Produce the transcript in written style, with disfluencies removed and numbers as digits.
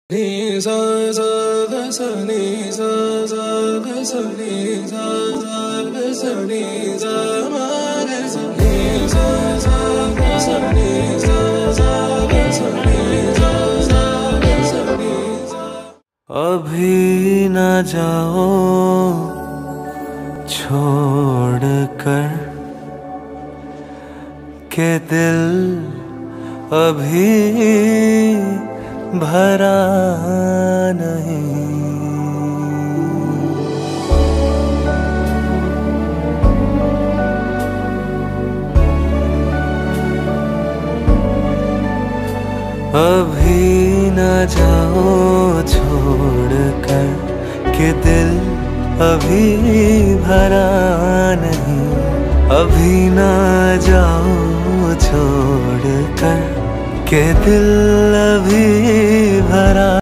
ni sa sa ga sa ni sa sa ga sa ni sa sa ga sa ni sa ma ga sa ni sa sa ga sa ni sa sa ga sa ni sa sa ga sa ni sa। अभी न जाओ छोड़ कर के दिल अभी भरा नहीं। अभी न जाओ छोड़ कर के दिल अभी भरा नहीं। अभी न जाओ छोड़ कर के दिल अभी भरा